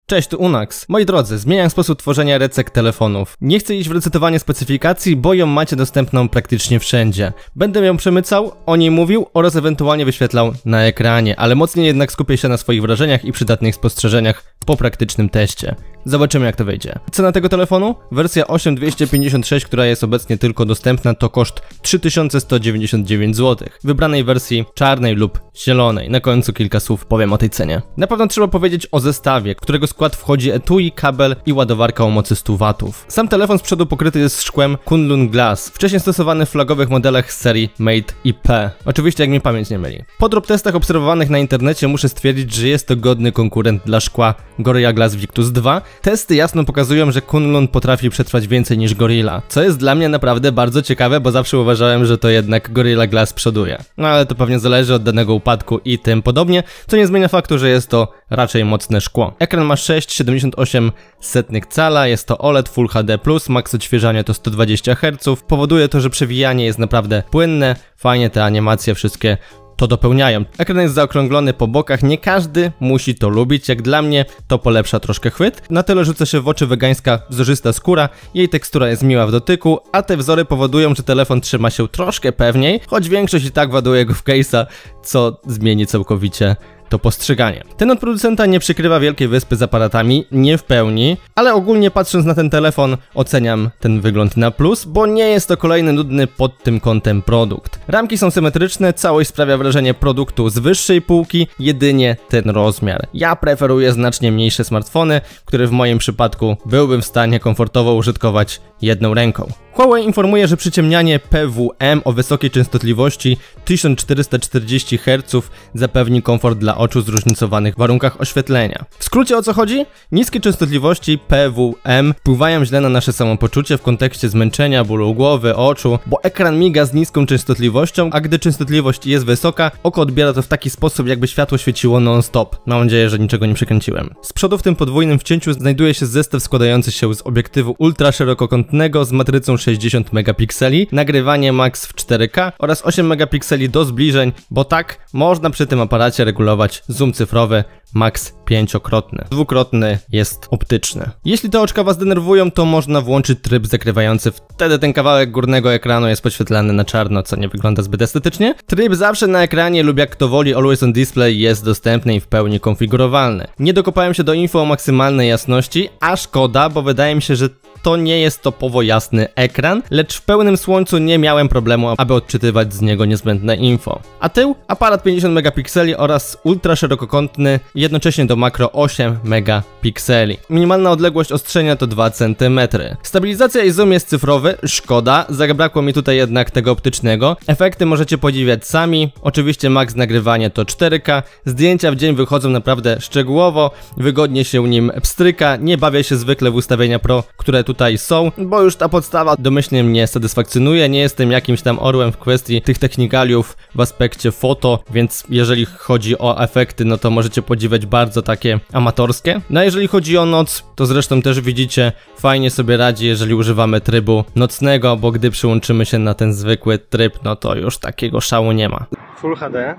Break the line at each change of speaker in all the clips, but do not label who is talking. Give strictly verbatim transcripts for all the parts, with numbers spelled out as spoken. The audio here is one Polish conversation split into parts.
Cześć, tu Unax. Moi drodzy, zmieniam sposób tworzenia recek telefonów. Nie chcę iść w recytowanie specyfikacji, bo ją macie dostępną praktycznie wszędzie. Będę ją przemycał, o niej mówił oraz ewentualnie wyświetlał na ekranie, ale mocniej jednak skupię się na swoich wrażeniach i przydatnych spostrzeżeniach po praktycznym teście. Zobaczymy, jak to wyjdzie. Cena tego telefonu? Wersja osiem dwieście pięćdziesiąt sześć, która jest obecnie tylko dostępna, to koszt trzy tysiące sto dziewięćdziesiąt dziewięć złotych. W wybranej wersji czarnej lub zielonej. Na końcu kilka słów powiem o tej cenie. Na pewno trzeba powiedzieć o zestawie, którego skład wchodzi etui, kabel i ładowarka o mocy stu watów. Sam telefon z przodu pokryty jest szkłem Kunlun Glass, wcześniej stosowany w flagowych modelach z serii Mate I P. Oczywiście, jak mi pamięć nie myli. Po drop testach obserwowanych na internecie muszę stwierdzić, że jest to godny konkurent dla szkła Gorilla Glass Victus dwa. Testy jasno pokazują, że Kunlun potrafi przetrwać więcej niż Gorilla, co jest dla mnie naprawdę bardzo ciekawe, bo zawsze uważałem, że to jednak Gorilla Glass przoduje. No ale to pewnie zależy od danego upadku i tym podobnie, co nie zmienia faktu, że jest to raczej mocne szkło. Ekran ma sześć przecinek siedemdziesiąt osiem cala, jest to O L E D Full H D plus, maks odświeżania to sto dwadzieścia herców, powoduje to, że przewijanie jest naprawdę płynne, fajnie te animacje wszystkie to dopełniają. Ekran jest zaokrąglony po bokach, nie każdy musi to lubić, jak dla mnie to polepsza troszkę chwyt. Na tyle rzuca się w oczy wegańska wzorzysta skóra, jej tekstura jest miła w dotyku, a te wzory powodują, że telefon trzyma się troszkę pewniej, choć większość i tak ładuje go w case'a, co zmieni całkowicie to postrzeganie. Ten od producenta nie przykrywa wielkiej wyspy z aparatami, nie w pełni, ale ogólnie patrząc na ten telefon oceniam ten wygląd na plus, bo nie jest to kolejny nudny pod tym kątem produkt. Ramki są symetryczne, całość sprawia wrażenie produktu z wyższej półki, jedynie ten rozmiar. Ja preferuję znacznie mniejsze smartfony, które w moim przypadku byłbym w stanie komfortowo użytkować jedną ręką. Huawei informuje, że przyciemnianie P W M o wysokiej częstotliwości tysiąc czterysta czterdzieści herców zapewni komfort dla oczu w zróżnicowanych warunkach oświetlenia. W skrócie o co chodzi? Niskie częstotliwości P W M wpływają źle na nasze samopoczucie w kontekście zmęczenia, bólu głowy, oczu, bo ekran miga z niską częstotliwością, a gdy częstotliwość jest wysoka, oko odbiera to w taki sposób, jakby światło świeciło non-stop. Mam nadzieję, że niczego nie przekręciłem. Z przodu w tym podwójnym wcięciu znajduje się zestaw składający się z obiektywu ultraszerokokątnego z matrycą sześćdziesiąt megapikseli, nagrywanie max w cztery K oraz osiem megapikseli do zbliżeń, bo tak można przy tym aparacie regulować zoom cyfrowy max pięciokrotny. Dwukrotny jest optyczny. Jeśli te oczka was denerwują, to można włączyć tryb zakrywający, wtedy ten kawałek górnego ekranu jest podświetlany na czarno, co nie wygląda zbyt estetycznie. Tryb zawsze na ekranie lub jak kto woli Always on Display jest dostępny i w pełni konfigurowalny. Nie dokopałem się do info o maksymalnej jasności, a szkoda, bo wydaje mi się, że to nie jest topowo jasny ekran, lecz w pełnym słońcu nie miałem problemu, aby odczytywać z niego niezbędne info. A tył? Aparat pięćdziesiąt megapikseli oraz ultra szerokokątny, jednocześnie do makro osiem megapikseli. Minimalna odległość ostrzenia to dwa centymetry. Stabilizacja i zoom jest cyfrowy, szkoda, zabrakło mi tutaj jednak tego optycznego. Efekty możecie podziwiać sami, oczywiście max nagrywanie to cztery K, zdjęcia w dzień wychodzą naprawdę szczegółowo, wygodnie się nim pstryka, nie bawię się zwykle w ustawienia pro, które tutaj są, bo już ta podstawa domyślnie mnie satysfakcjonuje, nie jestem jakimś tam orłem w kwestii tych technikaliów w aspekcie foto, więc jeżeli chodzi o efekty, no to możecie podziwiać bardzo takie amatorskie. No a jeżeli chodzi o noc, to zresztą też widzicie, fajnie sobie radzi, jeżeli używamy trybu nocnego, bo gdy przyłączymy się na ten zwykły tryb, no to już takiego szału nie ma. Full H D,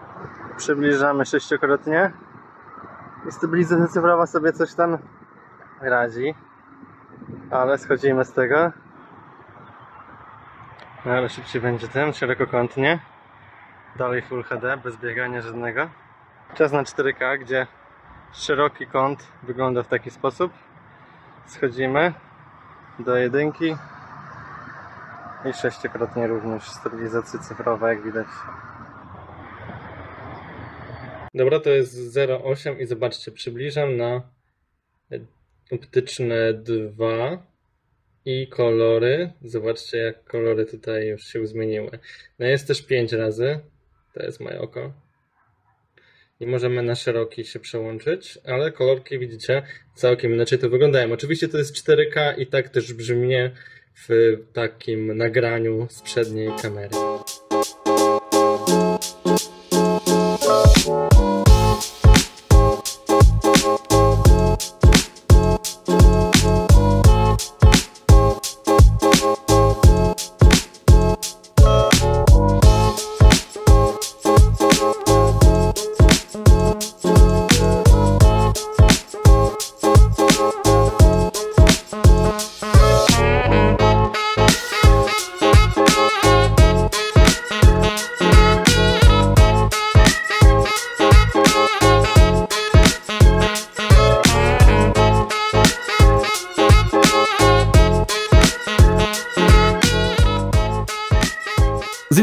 przybliżamy sześciokrotnie i stabilizacja cyfrowa sobie coś tam radzi. Ale schodzimy z tego. No ale szybciej będzie ten, szerokokątnie. Dalej Full H D, bez biegania żadnego. Czas na cztery K, gdzie szeroki kąt wygląda w taki sposób. Schodzimy do jedynki i sześciokrotnie również stabilizacja cyfrowa, jak widać. Dobra, to jest zero przecinek osiem i zobaczcie, przybliżam na optyczne dwa i kolory. Zobaczcie, jak kolory tutaj już się zmieniły. No jest też pięć razy. To jest moje oko. I możemy na szeroki się przełączyć, ale kolorki widzicie całkiem inaczej to wyglądają. Oczywiście to jest cztery K i tak też brzmi w takim nagraniu z przedniej kamery.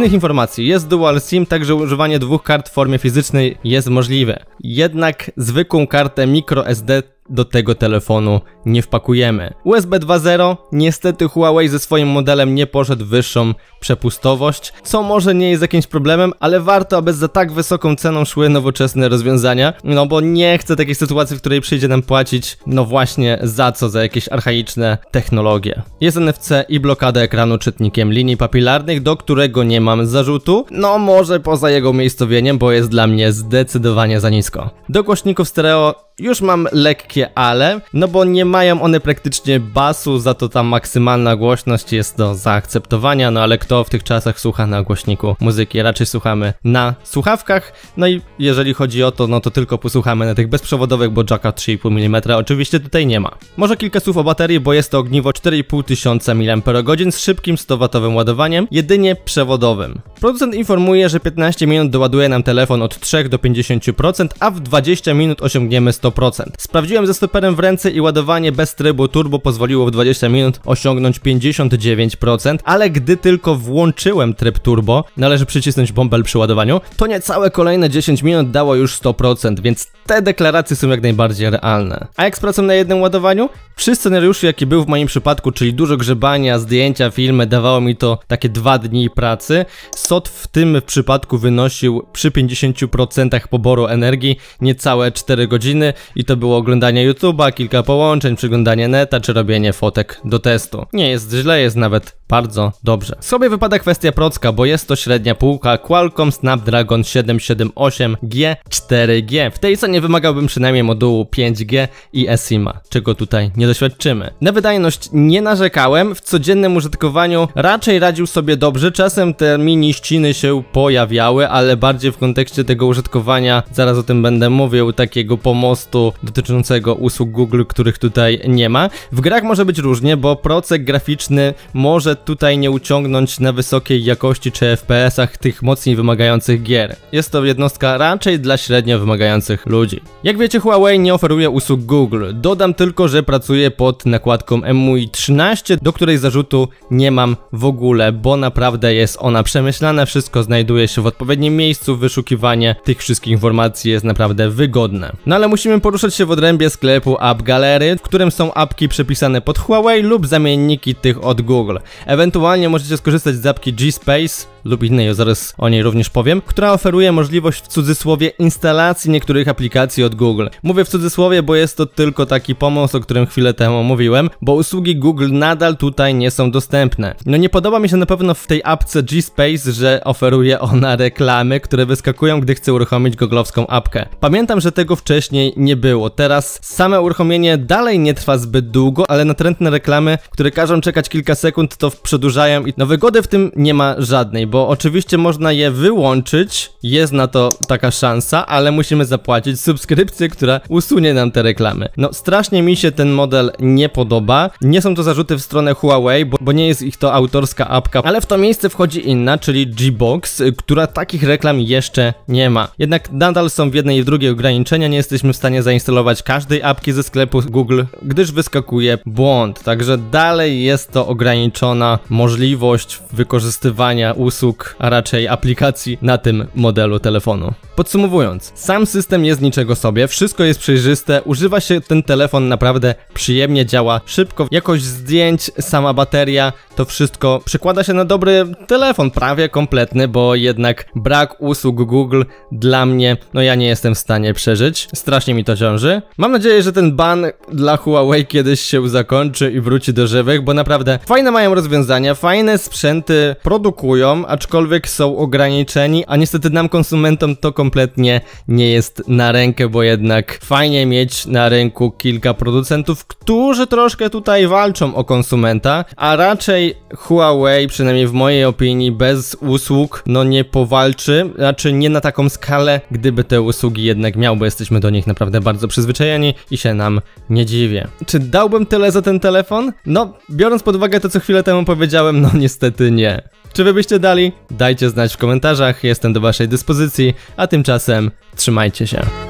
innych informacji. Jest Dual SIM, także używanie dwóch kart w formie fizycznej jest możliwe. Jednak zwykłą kartę microSD do tego telefonu nie wpakujemy. U S B dwa zero, niestety Huawei ze swoim modelem nie poszedł w wyższą przepustowość, co może nie jest jakimś problemem, ale warto, aby za tak wysoką ceną szły nowoczesne rozwiązania, no bo nie chcę takiej sytuacji, w której przyjdzie nam płacić, no właśnie za co, za jakieś archaiczne technologie. Jest N F C i blokada ekranu czytnikiem linii papilarnych, do którego nie mam zarzutu, no może poza jego umiejscowieniem, bo jest dla mnie zdecydowanie za nisko. Do głośników stereo już mam lekkie ale, no bo nie mają one praktycznie basu, za to ta maksymalna głośność jest do zaakceptowania, no ale kto w tych czasach słucha na głośniku muzyki? Raczej słuchamy na słuchawkach, no i jeżeli chodzi o to, no to tylko posłuchamy na tych bezprzewodowych, bo jacka trzy i pół milimetra oczywiście tutaj nie ma. Może kilka słów o baterii, bo jest to ogniwo cztery i pół tysiąca miliamperogodzin z szybkim sto watowym ładowaniem, jedynie przewodowym. Producent informuje, że piętnaście minut doładuje nam telefon od trzech do pięćdziesięciu procent, a w dwadzieścia minut osiągniemy sto procent. Sprawdziłem ze stoperem w ręce i ładowanie bez trybu turbo pozwoliło w dwadzieścia minut osiągnąć pięćdziesiąt dziewięć procent, ale gdy tylko włączyłem tryb turbo, należy przycisnąć bąbel przy ładowaniu, to niecałe kolejne dziesięć minut dało już sto procent, więc te deklaracje są jak najbardziej realne. A jak z pracą na jednym ładowaniu? Przy scenariuszu, jaki był w moim przypadku, czyli dużo grzebania, zdjęcia, filmy, dawało mi to takie dwa dni pracy. S O T w tym przypadku wynosił przy pięćdziesięciu procentach poboru energii niecałe cztery godziny i to było oglądanie YouTube'a, kilka połączeń, przeglądanie neta czy robienie fotek do testu. Nie jest źle, jest nawet bardzo dobrze. Sobie wypada kwestia procka, bo jest to średnia półka Qualcomm Snapdragon siedem siedem osiem G cztery G. W tej cenie wymagałbym przynajmniej modułu pięć G i eSIM-a, czego tutaj nie doświadczymy. Na wydajność nie narzekałem, w codziennym użytkowaniu raczej radził sobie dobrze, czasem te mini ściny się pojawiały, ale bardziej w kontekście tego użytkowania, zaraz o tym będę mówił, takiego pomostu dotyczącego usług Google, których tutaj nie ma. W grach może być różnie, bo procek graficzny może tutaj nie uciągnąć na wysokiej jakości czy F P S-ach tych mocniej wymagających gier. Jest to jednostka raczej dla średnio wymagających ludzi. Jak wiecie, Huawei nie oferuje usług Google. Dodam tylko, że pracuję pod nakładką M U I trzynaście, do której zarzutu nie mam w ogóle, bo naprawdę jest ona przemyślana, wszystko znajduje się w odpowiednim miejscu, wyszukiwanie tych wszystkich informacji jest naprawdę wygodne. No ale musimy poruszać się w odrębie sklepu App Gallery, w którym są apki przepisane pod Huawei lub zamienniki tych od Google. Ewentualnie możecie skorzystać z apki G-Space lub innej, zaraz o niej również powiem, która oferuje możliwość w cudzysłowie instalacji niektórych aplikacji od Google. Mówię w cudzysłowie, bo jest to tylko taki pomysł, o którym chwilę temu mówiłem, bo usługi Google nadal tutaj nie są dostępne. No nie podoba mi się na pewno w tej apce G-Space, że oferuje ona reklamy, które wyskakują, gdy chcę uruchomić googlowską apkę. Pamiętam, że tego wcześniej nie było. Teraz same uruchomienie dalej nie trwa zbyt długo, ale natrętne reklamy, które każą czekać kilka sekund, to przedłużają i no wygody w tym nie ma żadnej, bo oczywiście można je wyłączyć, jest na to taka szansa, ale musimy zapłacić subskrypcję, która usunie nam te reklamy. No strasznie mi się ten model nie podoba. Nie są to zarzuty w stronę Huawei, bo, bo nie jest ich to autorska apka, ale w to miejsce wchodzi inna, czyli G-Box, która takich reklam jeszcze nie ma. Jednak nadal są w jednej i w drugiej ograniczenia, nie jesteśmy w stanie zainstalować każdej apki ze sklepu Google, gdyż wyskakuje błąd, także dalej jest to ograniczona możliwość wykorzystywania usług, a raczej aplikacji na tym modelu telefonu. Podsumowując, sam system jest niczego sobie, wszystko jest przejrzyste, używa się ten telefon naprawdę przyjemnie, działa szybko, jakość zdjęć, sama bateria, to wszystko przekłada się na dobry telefon, prawie kompletny, bo jednak brak usług Google dla mnie, no ja nie jestem w stanie przeżyć, strasznie mi to ciąży. Mam nadzieję, że ten ban dla Huawei kiedyś się zakończy i wróci do żywych, bo naprawdę fajne mają rozwiązania, fajne sprzęty produkują, aczkolwiek są ograniczeni, a niestety nam konsumentom to kompletnie nie jest na rękę, bo jednak fajnie mieć na rynku kilka producentów, którzy troszkę tutaj walczą o konsumenta, a raczej Huawei, przynajmniej w mojej opinii, bez usług no nie powalczy, raczej nie na taką skalę, gdyby te usługi jednak miał, bo jesteśmy do nich naprawdę bardzo przyzwyczajeni i się nam nie dziwię. Czy dałbym tyle za ten telefon? No, biorąc pod uwagę to, co chwilę temu powiedziałem, no niestety nie. Czy wy byście dali? Dajcie znać w komentarzach, jestem do waszej dyspozycji, a tymczasem trzymajcie się.